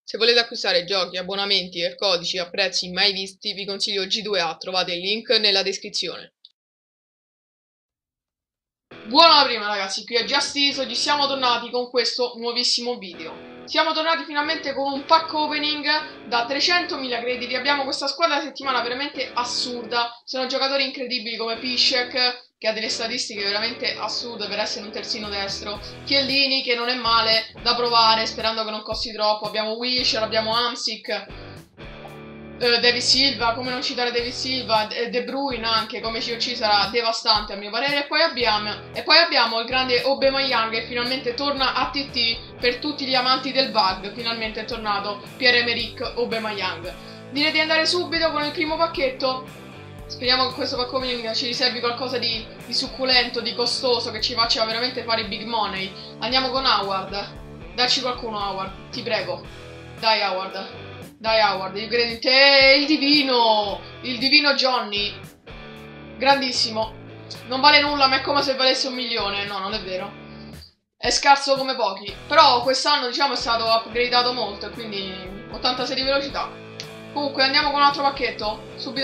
Se volete acquistare giochi, abbonamenti e codici a prezzi mai visti, vi consiglio G2A, trovate il link nella descrizione. Buona prima ragazzi, qui è Justice, oggi siamo tornati con questo nuovissimo video. Siamo tornati finalmente con un pack opening da 300.000 crediti. Abbiamo questa squadra da settimana veramente assurda. Sono giocatori incredibili come Piszczek, che ha delle statistiche veramente assurde per essere un terzino destro. Chiellini, che non è male da provare, sperando che non costi troppo. Abbiamo Wilshere, abbiamo Hamsik, David Silva, come non citare David Silva, De Bruyne anche, come COC sarà devastante a mio parere. E poi abbiamo il grande Aubameyang che finalmente torna a TT per tutti gli amanti del bug. Finalmente è tornato Pierre-Emerick Aubameyang. Direi di andare subito con il primo pacchetto. Speriamo che questo pack opening ci riservi qualcosa di succulento, di costoso, che ci faccia veramente fare big money. Andiamo con Howard. Dacci qualcuno, Howard, ti prego. Dai Howard. Dai Howard, io credo in te, il divino Johnny, grandissimo, non vale nulla ma è come se valesse 1 milione, no non è vero, è scarso come pochi, però quest'anno diciamo è stato upgradato molto e quindi 86 di velocità. Comunque andiamo con un altro pacchetto, subito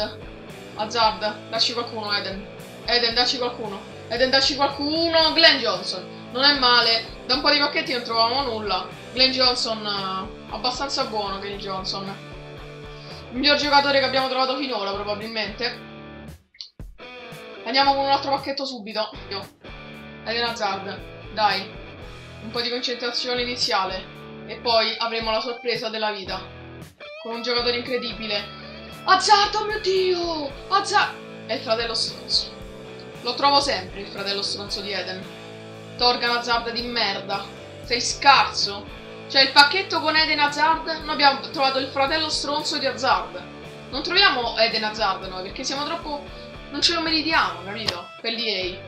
Hazard, dacci qualcuno Eden, dacci qualcuno, Glenn Johnson. Non è male, da un po' di pacchetti non trovavamo nulla. Glenn Johnson, abbastanza buono Glenn Johnson. Il miglior giocatore che abbiamo trovato finora probabilmente. Andiamo con un altro pacchetto subito. Eden Hazard, dai. Un po' di concentrazione iniziale. E poi avremo la sorpresa della vita. Con un giocatore incredibile. Hazard, oh mio Dio! Hazard! È il fratello stronzo. Lo trovo sempre il fratello stronzo di Eden. Torgan Hazard di merda. Sei scarso. Cioè il pacchetto con Eden Hazard. Noi abbiamo trovato il fratello stronzo di Hazard. Non troviamo Eden Hazard noi perché siamo troppo. Non ce lo meritiamo, capito? Per l'EA.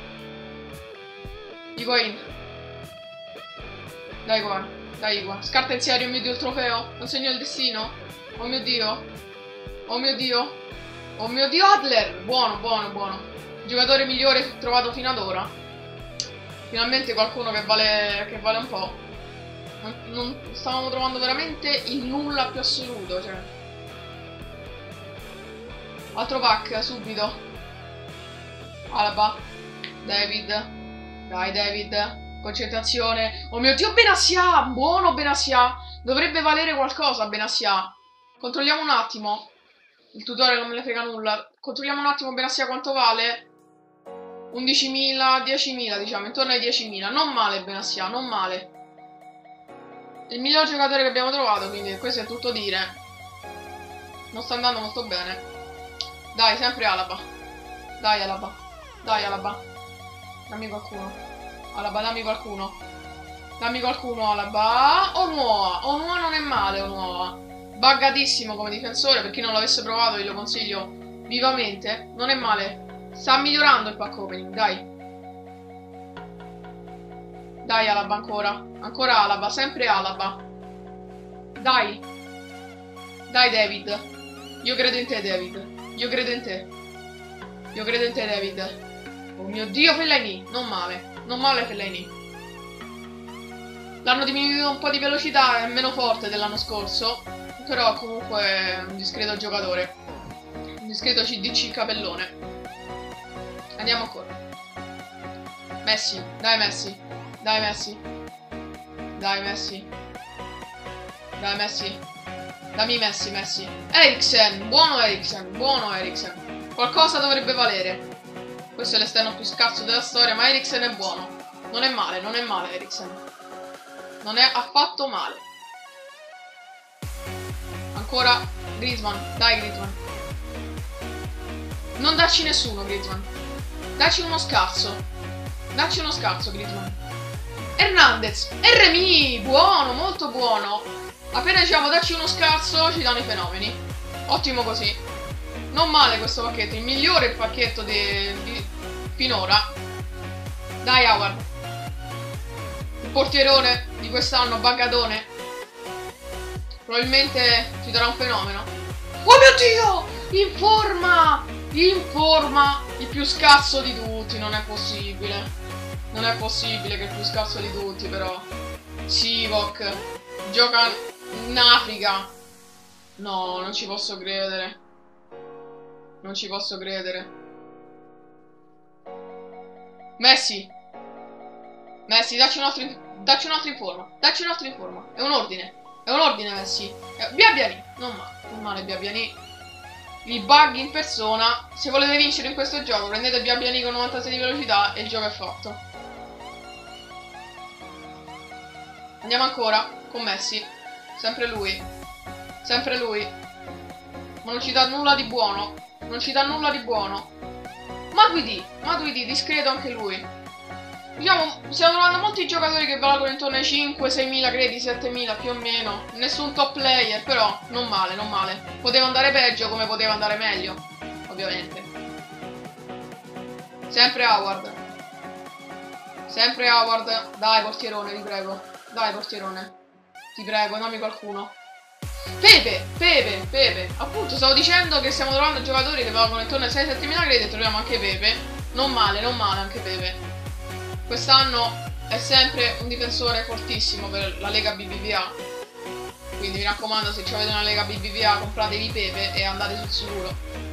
Higuain. Dai qua. Dai qua. Scarta in serio, oh mio Dio, il trofeo. Consegno il destino. Oh mio Dio. Oh mio Dio. Oh mio Dio, Adler. Buono, buono, buono. Giocatore migliore trovato fino ad ora. Finalmente qualcuno che vale un po'. Non stavamo trovando veramente il nulla più assoluto, cioè. Altro pack, subito. Alaba. David. Dai David. Concentrazione. Oh mio Dio, Benassia. Buono Benassia. Dovrebbe valere qualcosa Benassia. Controlliamo un attimo. Il tutorial non me ne frega nulla. Controlliamo un attimo Benassia quanto vale. 11.000, 10.000 diciamo, intorno ai 10.000. Non male Benassia, non male. Il miglior giocatore che abbiamo trovato, quindi questo è tutto dire. Non sta andando molto bene. Dai, sempre Alaba. Dai Alaba. Dai Alaba. Dammi qualcuno. Alaba, dammi qualcuno. Dammi qualcuno Alaba. Onuoa. Onuoa non è male, Onuoa. Buggatissimo come difensore, per chi non l'avesse provato io lo consiglio vivamente. Non è male. Sta migliorando il pack opening, dai. Dai Alaba ancora. Ancora Alaba, sempre Alaba. Dai. Dai David. Io credo in te David. Io credo in te. Io credo in te David. Oh mio Dio, Fellaini. Non male. Non male Fellaini. L'hanno diminuito un po' di velocità, è meno forte dell'anno scorso. Però comunque è un discreto giocatore. Un discreto CDC capellone. Andiamo ancora. Messi, dai Messi. Dai Messi. Dai Messi. Dai Messi. Dammi Messi, Messi. Eriksen, buono Eriksen, buono Eriksen. Qualcosa dovrebbe valere. Questo è l'esterno più scarso della storia, ma Eriksen è buono. Non è male Eriksen. Non è affatto male. Ancora Griezmann, dai Griezmann. Non darci nessuno Griezmann. Dacci uno scarso. Dacci uno scarso, Griezmann. Hernandez. RMI. Buono, molto buono. Appena diciamo dacci uno scarso, ci danno i fenomeni. Ottimo così. Non male questo pacchetto. Il migliore pacchetto di finora. Dai, Howard. Il portierone di quest'anno, Baggadone. Probabilmente ci darà un fenomeno. Oh mio Dio! In forma! In forma, il più scarso di tutti, non è possibile. Non è possibile che è il più scarso di tutti, però. Sivok. Gioca In Africa. No, non ci posso credere. Non ci posso credere. Messi. Messi, dacci un'altra informa. Dacci un'altra informa. È un ordine. È un ordine, Messi. Biabiani. Non male Biabiani. Il bug in persona. Se volete vincere in questo gioco, prendete Biabiani con 96 di velocità e il gioco è fatto. Andiamo ancora con Messi. Sempre lui. Sempre lui. Ma non ci dà nulla di buono. Non ci dà nulla di buono. Matuidi, discreto anche lui. Diciamo, stiamo trovando molti giocatori che valgono intorno ai 5-6.000 crediti, 7.000 più o meno. Nessun top player, però non male, non male. Poteva andare peggio come poteva andare meglio, ovviamente. Sempre Howard. Sempre Howard. Dai, portierone, ti prego. Dai, portierone. Ti prego, dammi qualcuno. Pepe. Appunto, stavo dicendo che stiamo trovando giocatori che valgono intorno ai 6-7.000 crediti e troviamo anche Pepe. Non male anche Pepe. Quest'anno è sempre un difensore fortissimo per la Lega BBVA. Quindi mi raccomando, se avete una Lega BBVA, compratevi Pepe e andate sul sicuro.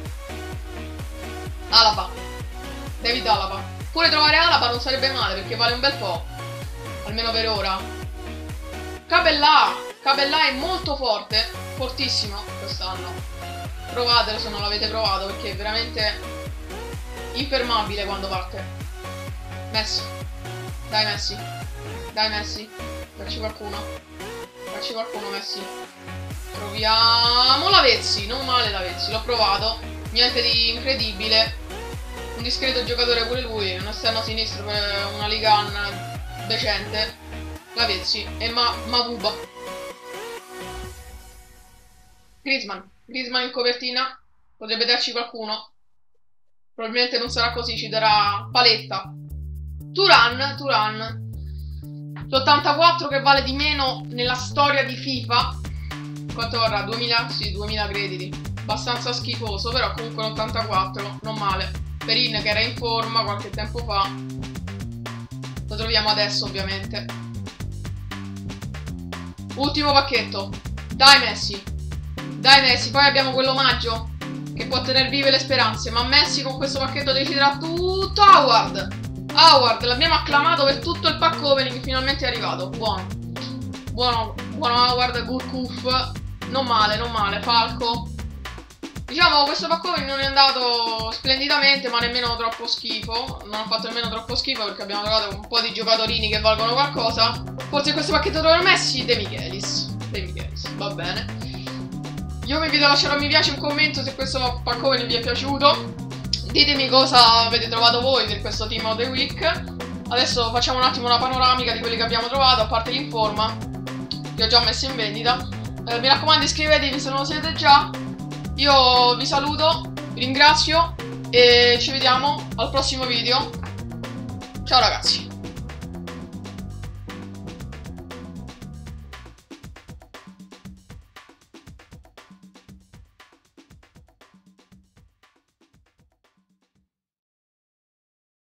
Alaba. David Alaba. Pure trovare Alaba non sarebbe male perché vale un bel po'. Almeno per ora. Cabellà è molto forte. Fortissimo quest'anno. Provatelo se non l'avete provato perché è veramente infermabile quando parte. Messi. Dai Messi. Dai Messi. Dacci qualcuno. Dacci qualcuno Messi. Proviamo Lavezzi. Non male Lavezzi. L'ho provato. Niente di incredibile. Un discreto giocatore pure lui. Un esterno sinistro per una Ligan decente. Lavezzi. E Mavuba. Griezmann in copertina. Potrebbe darci qualcuno. Probabilmente non sarà così. Ci darà Paletta. Turan, l'84 che vale di meno nella storia di FIFA. Quanto varrà? 2000? Sì, 2000 crediti. Abbastanza schifoso, però comunque l'84, non male. Perin che era in forma qualche tempo fa. Lo troviamo adesso ovviamente. Ultimo pacchetto. Dai Messi, poi abbiamo quell'omaggio che può tenere vive le speranze. Ma Messi con questo pacchetto deciderà tutto. Howard, l'abbiamo acclamato per tutto il pack opening, finalmente è arrivato. Buono Howard, Gurkuf. Non male, Falco. Diciamo, questo pack opening non è andato splendidamente, ma nemmeno troppo schifo. Non ha fatto nemmeno troppo schifo perché abbiamo trovato un po' di giocatorini che valgono qualcosa. Forse in questo pacchetto troverò Messi, De Michelis, va bene. Io vi invito a lasciare un mi piace e un commento se questo pack opening vi è piaciuto. Ditemi cosa avete trovato voi per questo Team of the Week. Adesso facciamo un attimo una panoramica di quelli che abbiamo trovato, a parte l'informa che ho già messo in vendita. Mi raccomando, iscrivetevi se non lo siete già. Io vi saluto, vi ringrazio e ci vediamo al prossimo video. Ciao ragazzi.